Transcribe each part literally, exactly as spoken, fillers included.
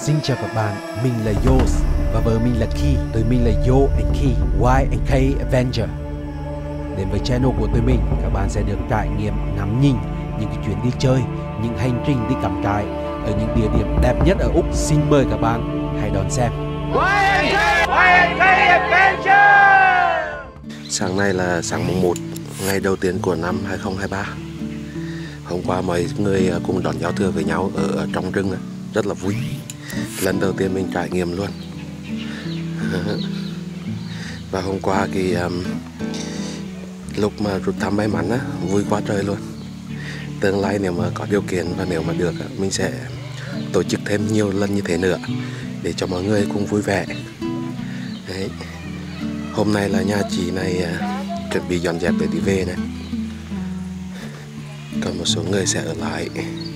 Xin chào các bạn, mình là Yos và vợ mình là Key. Tụi mình là Yo and Key, Y and K Avenger. Đến với channel của tụi mình, các bạn sẽ được trải nghiệm ngắm nhìn những cái chuyến đi chơi, những hành trình đi cắm trại ở những địa điểm đẹp nhất ở Úc. Xin mời các bạn hãy đón xem. Y and K, Y and K Adventure. Sáng nay là sáng mùng một, ngày đầu tiên của năm hai không hai ba. Hôm qua mọi người cùng đón giao thừa với nhau ở trong rừng, rất là vui. Lần đầu tiên mình trải nghiệm luôn. Và hôm qua thì um, lúc mà rút thăm may mắn á, vui quá trời luôn. Tương lai nếu mà có điều kiện và nếu mà được, mình sẽ tổ chức thêm nhiều lần như thế nữa để cho mọi người cùng vui vẻ. Đấy. Hôm nay là nhà chị này uh, chuẩn bị dọn dẹp để đi về này. Còn một số người sẽ ở lại.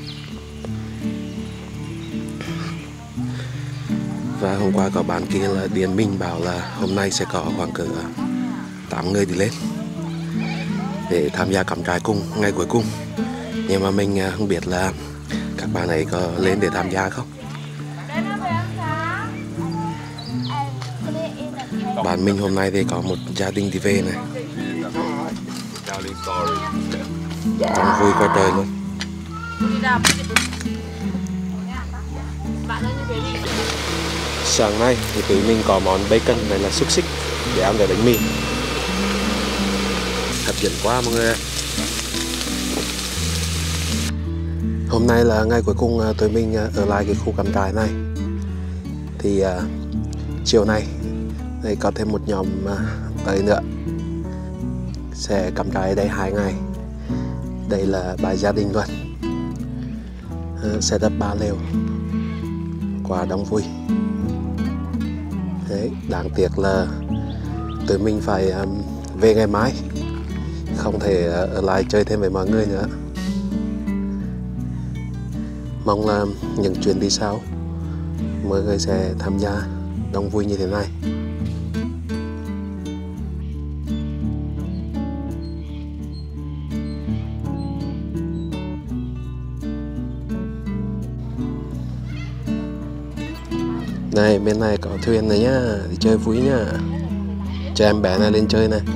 Và hôm qua có bạn kia là điện mình bảo là hôm nay sẽ có khoảng cỡ tám người đi lên để tham gia cắm trại cùng ngày cuối cùng. Nhưng mà mình không biết là các bạn ấy có lên để tham gia không. Bạn mình hôm nay thì có một gia đình đi về này. Trong vui quá trời luôn. Sáng nay thì tụi mình có món bacon này là xúc xích để ăn với bánh mì. Hấp dẫn quá mọi người. Hôm nay là ngày cuối cùng tụi mình ở lại cái khu cắm trại này. Thì uh, chiều nay đây có thêm một nhóm uh, tới nữa sẽ cắm trại ở đây hai ngày. Đây là ba gia đình luôn. Uh, sẽ đập ba lều, quá đông vui. Đấy, đáng tiếc là tụi mình phải um, về ngày mai, không thể uh, ở lại chơi thêm với mọi người nữa. Mong là những chuyến đi sau mọi người sẽ tham gia đông vui như thế này. Này, bên này có thuyền này nhá, đi chơi vui nhá. Cho em bé này lên chơi này.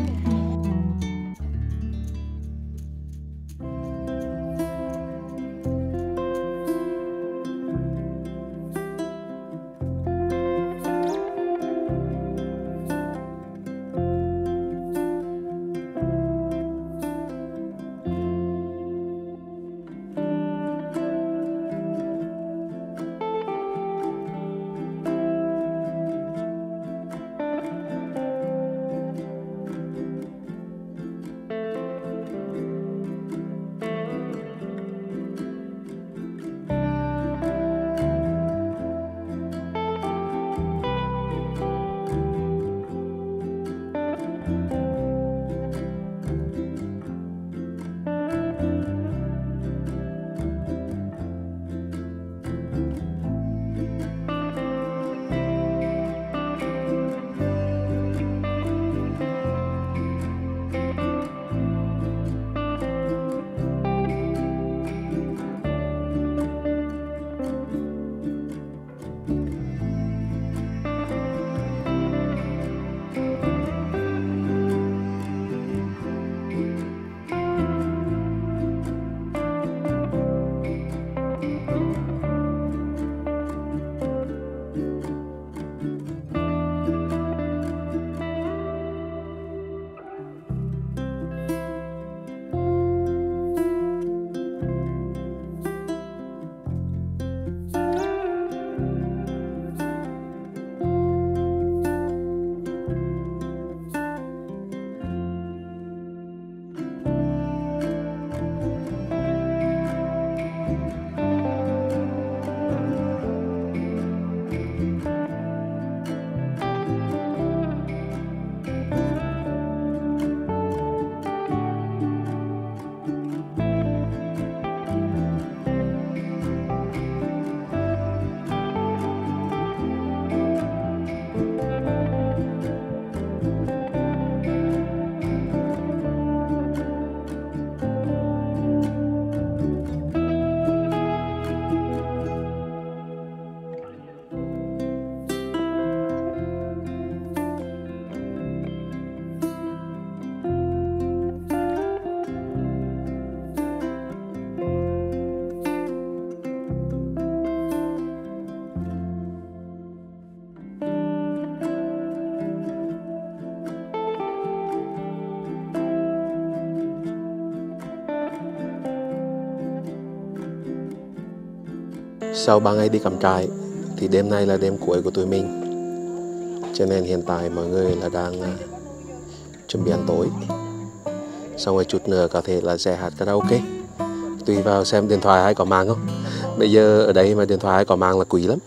Sau ba ngày đi cắm trại thì đêm nay là đêm cuối của tụi mình, cho nên hiện tại mọi người là đang uh, chuẩn bị ăn tối. Xong rồi chút nữa có thể là sẽ hát karaoke, tùy vào xem điện thoại hay có mạng không. Bây giờ ở đây mà điện thoại hay có mạng là quý lắm.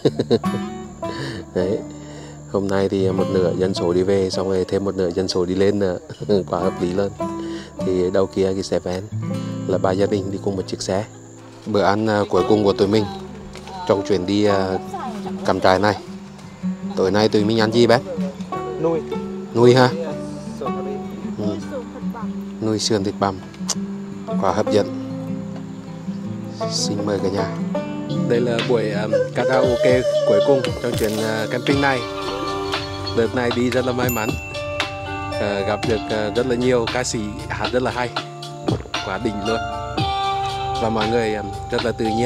Đấy. Hôm nay thì một nửa dân số đi về, xong rồi thêm một nửa dân số đi lên nữa. Quá hợp lý luôn. Thì đầu kia cái xe van là ba gia đình đi cùng một chiếc xe. Bữa ăn uh, cuối cùng của tụi mình trong chuyến đi uh, cắm trại này. Tối nay tụi mình ăn gì bé? Nuôi. Nuôi ha? Ừ. Nuôi sườn thịt bằm. Quá hấp dẫn. Xin mời cả nhà. Đây là buổi um, karaoke cuối cùng trong chuyến uh, camping này. Đợt này đi rất là may mắn, uh, gặp được uh, rất là nhiều ca sĩ hát rất là hay, quá đỉnh luôn. Và mọi người um, rất là tự nhiên.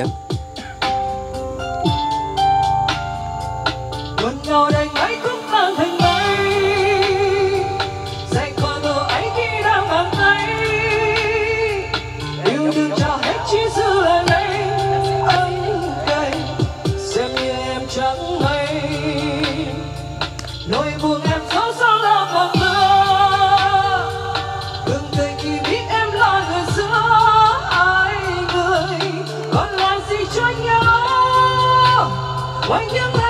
Nhau đành ấy cũng tan thành mây, dành còn đồ ấy khi đang bàn tay, yêu đương cho hết chỉ dư lại đây ấm cay, xem như em chẳng hay nỗi buồn em xót xa là còn mưa, đừng cười khi biết em là người giữa hai người, còn làm gì cho nhau quanh những ngày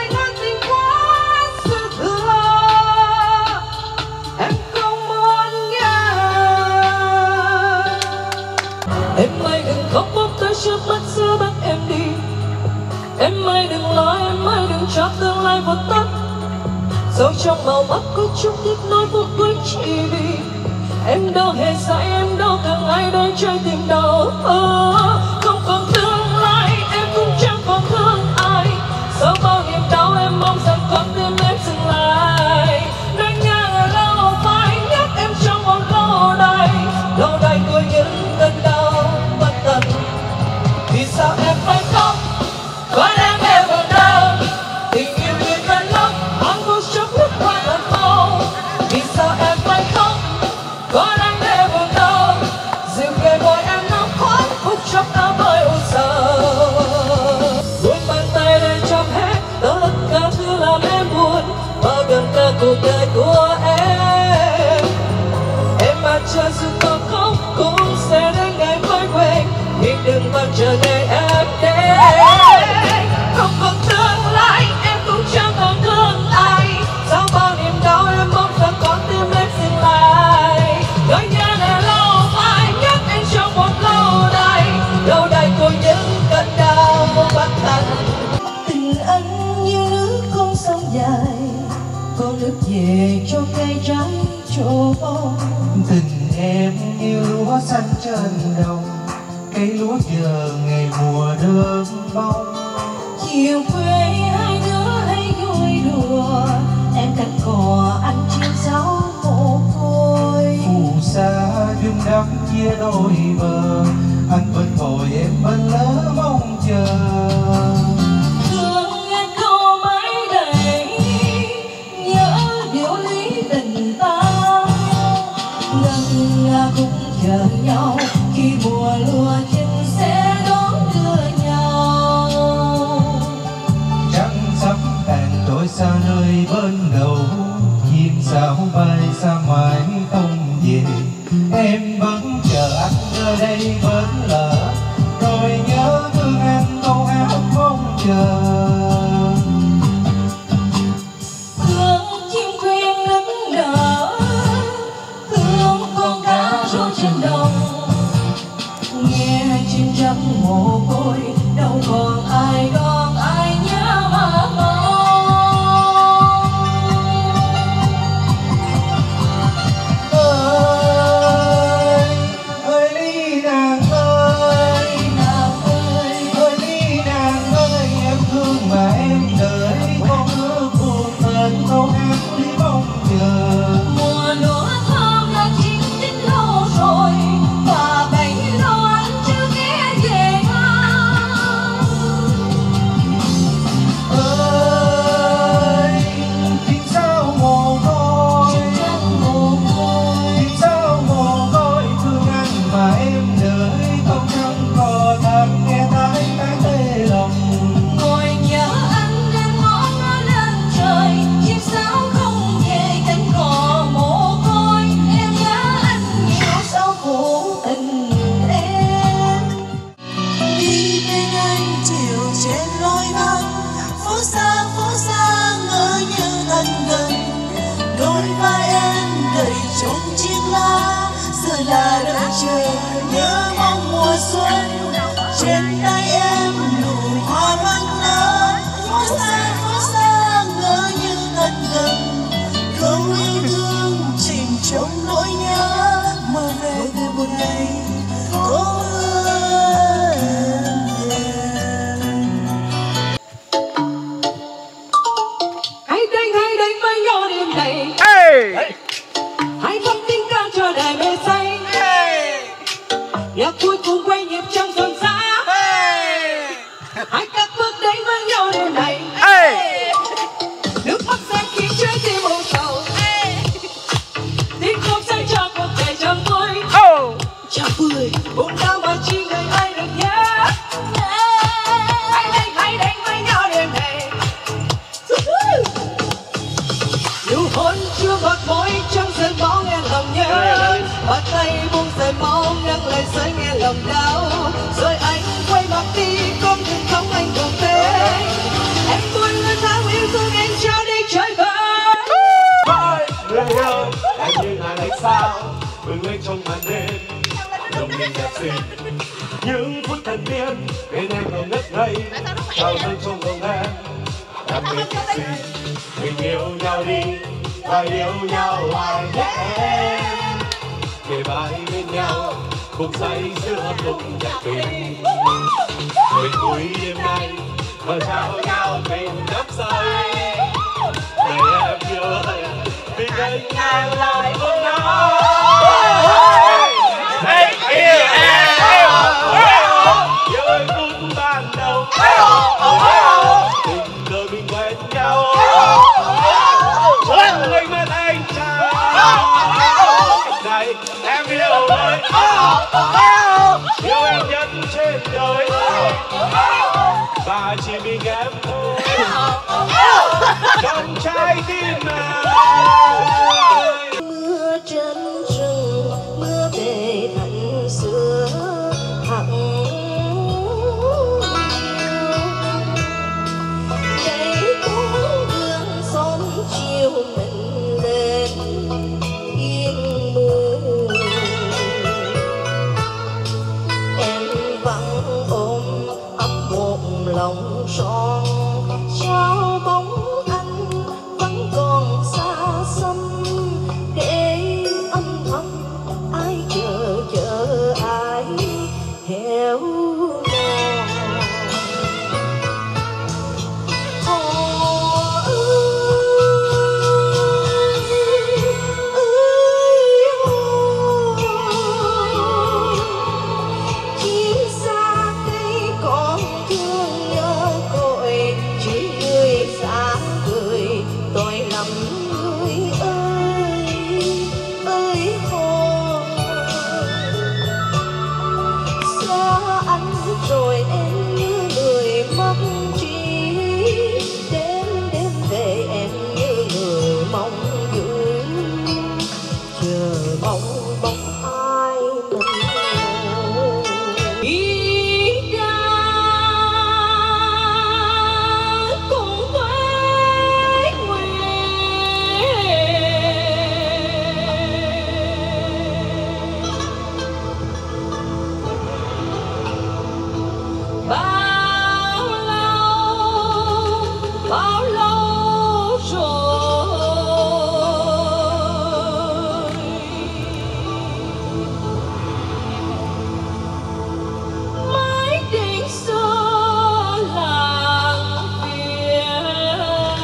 trước mắt xưa bắt em đi. Em ơi đừng lo, em ơi đừng cho tương lai vụt tắt. Dẫu trong màu mắt có chút tiếc nuối phút cuối chỉ vì em đâu hề sai, em đâu cần ai đôi chơi tìm đâu. Oh, không còn tương lai, em cũng chẳng còn thương ai. Sau bao niềm đau em mong rằng con tim em dừng lại. Nơi nhà ở lâu phải nhắc em trong một lâu đài, lâu đài của những cơn đau bất tận. Vì sao em phải khóc, có đang em buồn đau, tình yêu như cơn lốc, hoang vô chốc lướt qua thật mau. Vì sao em phải khóc, có đang em buồn đau, dịu kề môi em nóng khoáng, phút chốc đã vơi u sầu. Buông bàn tay lên trong hết tất cả thứ làm em buồn, bao gần cả cuộc đời của em. Em mà chờ sự có khóc cũng sẽ đến ngày quay quên, nhưng đừng bao chờ ngày em đến. Không còn tương lai, em cũng chẳng còn thương ai. Sau bao niềm đau em mong rằng con tim em dừng lại. Ngôi nhà này lâu phải nhắc anh trong một lâu đài, lâu đài của những cơn đau bất tận. Tình anh như nước con sông dài, con nước về cho cây trái cho bông. Tình em như hoa xanh trên đồng, cây lúa giờ ngày mùa đơm bông. Chiều quê hai đứa hay vui đùa, em cánh cò anh chim sáo mồ côi. Phù sa duyên đắm chia đôi bờ, anh bên bồi em bên lỡ mong chờ. Thương nghe câu mãi đầy, nhớ điều lý tình ta. Ngân nga cũng chờ nhau khi mùa lúa chín sẽ đón đưa nhau. Trăng sắp tàn trôi xa nơi bên đầu, chim sao bay xa mãi không về. Em vẫn chờ anh nơi đây bên lỡ, rồi nhớ thương em câu hát mong chờ. Thương chim quen nức nở, thương con cá rô trên đồng. Nghe chim trắng mồ côi, đâu còn ai còn ai nhớ mà mong. Ơi, ơi ly nàng ơi, Nàng ơi, ơi ly nàng ơi, em thương là đợi chờ nhớ mong mùa xuân trên tay em nụ hoa mang lá phố xa phố xa ngỡ như gần gần câu yêu thương chìm trong nỗi nhớ mơ về từ một ngày có em. Hãy đánh hãy đánh với nhau đêm này. Hey! Hãy cất tiếng ca cho đời mê say. Nhạc cuối cùng quay nhịp trong rộn rã. Hãy cất bước đến với nhau đêm này. Nước mắt sẽ khiến trái tim âu sầu. Tiếng khóc sẽ cho cuộc đời trong tôi. Chào cười buồn đau mà chỉ người ai được nhớ. Hãy đánh hãy đánh với nhau đêm này. Nụ hôn chưa bọt môi trong sân bóng nghe lòng nhớ. Bàn tay buông rời máu ngăn lời rơi nghe lòng đau. Rồi anh quay mặt đi con đường không anh cùng tên. Em buồn người tháng yêu thương em trao đi trời vơi. Người yêu em như ngàn ánh sao bừng lên trong màn đêm lòng mình đẹp xinh những phút thần tiên bên em còn ngất ngây trao dâng trong lòng em đam mê thật xinh mình yêu nhau đi và yêu nhau hoài nhé em kề vai bên nhau cùng say giữa cùng nhạc tình người cuối đêm nay và trao nhau tình đắm say này em yêu ơi vì anh ngàn lại ôm nhau anh yêu em yêu ơi phút ban đầu tình đời mình quen nhau trong người mất anh chào này em yêu ơi yêu em nhất trên đời và chỉ mình em thôi trong trái tim này. Mưa trên rừng mưa về thành xưa hằng cây cuốn đường sông chiều mình lên yên mưa em vẫn ôm ấp một lòng son trao bóng anh vẫn còn xa xăm để âm thầm ai chờ chờ ai héo mòn họ ơi ơi chim xa cây còn thương nhớ cội chỉ người xa người tôi lầm người ơi ơi hò xa anh rồi em như người mất trí đêm đêm về em như người mong gửi chờ mong bóng ai mình đi ra cùng với bao lâu bao lâu rồi mãi tình xưa làng phía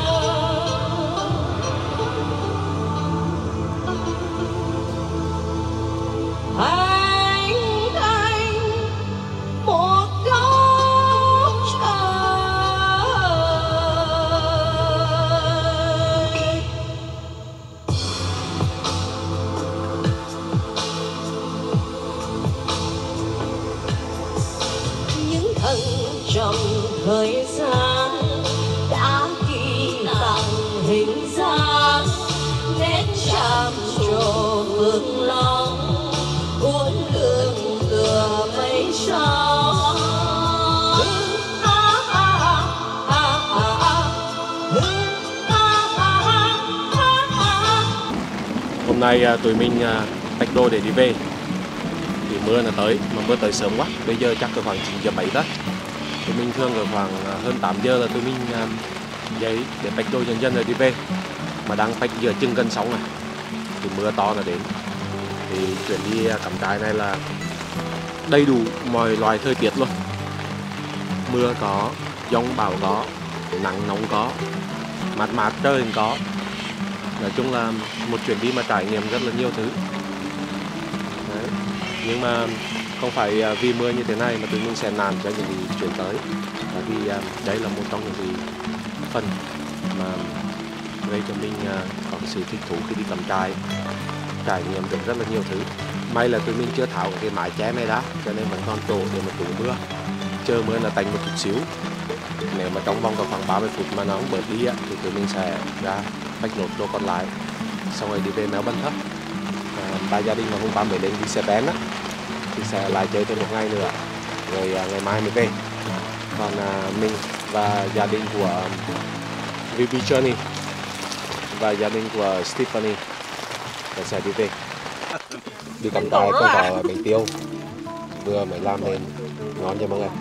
anh anh một góc trời những thăng trầm thời gian đã ghi tặng hình dáng nét chạm trổ phương long uốn lượn lừa mây sao. Hôm nay à, tụi mình à, tách đôi để đi về thì mưa nó tới, mà mưa tới sớm quá. Bây giờ chắc khoảng chín giờ bảy đó. Thì mình thường ở khoảng hơn tám giờ là tụi mình dậy để bách đôi dần dần rồi đi về. Mà đang bách giữa chừng gần sóng này thì mưa to là đến. Thì chuyển đi cắm trại này là đầy đủ mọi loại thời tiết luôn. Mưa có, giông bão có, nắng nóng có, mát mát trời có. Nói chung là một chuyến đi mà trải nghiệm rất là nhiều thứ. Đấy. Nhưng mà không phải vì mưa như thế này mà tụi mình sẽ nản cho những cái chuyến tới. Bởi vì đấy là một trong những cái phần mà gây cho mình có cái sự thích thú khi đi cắm trại, trải nghiệm được rất là nhiều thứ. May là tụi mình chưa tháo cái mái che này đã, cho nên vẫn còn chỗ để mà trú mưa. Chờ mưa là tạnh một chút xíu. Nếu mà trong vòng khoảng ba mươi phút mà nó không bớt đi thì tụi mình sẽ ra bách nốt đồ còn lại, xong rồi đi về Mèo Vân Thấp. À, ba gia đình mà hôm qua mới lên đi xe bén á thì sẽ lại chơi thêm một ngày nữa, rồi à, ngày mai mới về. Còn à, mình và gia đình của vê pê Journey và gia đình của Stephanie sẽ đi về. Đi cắm trại có có bánh tiêu vừa mới làm nên ngon cho mọi người,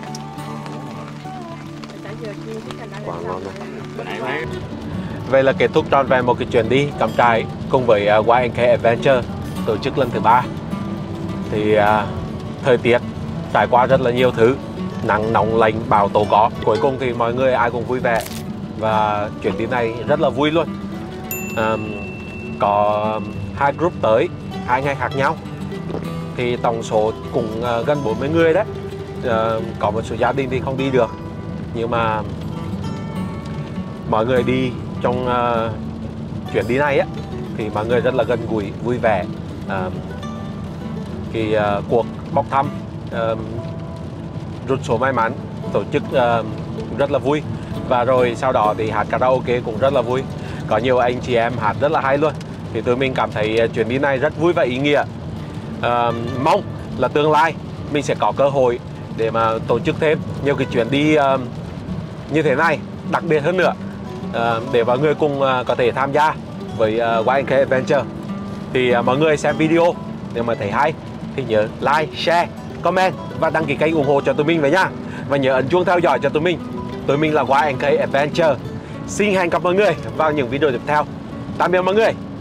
quá ngon luôn. Vậy là kết thúc trọn vẹn một cái chuyến đi cắm trại cùng với uh, Y and K Adventure tổ chức lần thứ ba. Thì uh, thời tiết trải qua rất là nhiều thứ, nắng nóng lạnh bão tố có. Cuối cùng thì mọi người ai cũng vui vẻ và chuyến đi này rất là vui luôn. Um, có hai group tới hai ngày khác nhau, thì tổng số cũng uh, gần bốn mươi người đấy. Uh, có một số gia đình thì không đi được, nhưng mà mọi người đi trong uh, chuyến đi này á thì mọi người rất là gần gũi, vui vẻ. Uh, cái uh, cuộc bốc thăm uh, rút số may mắn tổ chức uh, rất là vui, và rồi sau đó thì hát karaoke cũng rất là vui, có nhiều anh chị em hát rất là hay luôn. Thì tụi mình cảm thấy chuyến đi này rất vui và ý nghĩa. Uh, mong là tương lai mình sẽ có cơ hội để mà tổ chức thêm nhiều cái chuyến đi uh, như thế này, đặc biệt hơn nữa, uh, để mọi người cùng uh, có thể tham gia với uh, Y and K Adventure. Thì uh, mọi người xem video nếu mà thấy hay thì nhớ like, share, comment và đăng ký kênh ủng hộ cho tụi mình với nha. Và nhớ ấn chuông theo dõi cho tụi mình. Tụi mình là Y and K Adventure. Xin hẹn gặp mọi người vào những video tiếp theo. Tạm biệt mọi người.